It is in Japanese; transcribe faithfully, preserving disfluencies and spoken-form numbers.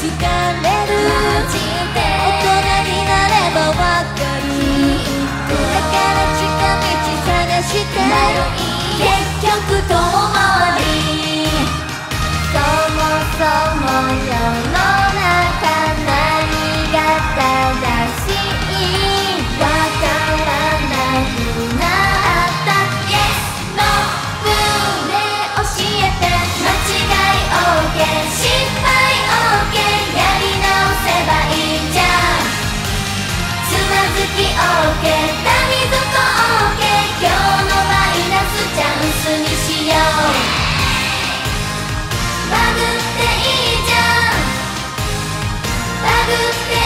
になればわかる。だから近道探して結局遠回り。そもそも世の中何が正しいわからなくなった。 Yes No Boo ねえ教えて。間違い OK 失敗 OK やり直せばいいじゃん。つまずき OK 谷底 OK 今日のマイナスチャンスにしよう。バグっていいじゃん。バグって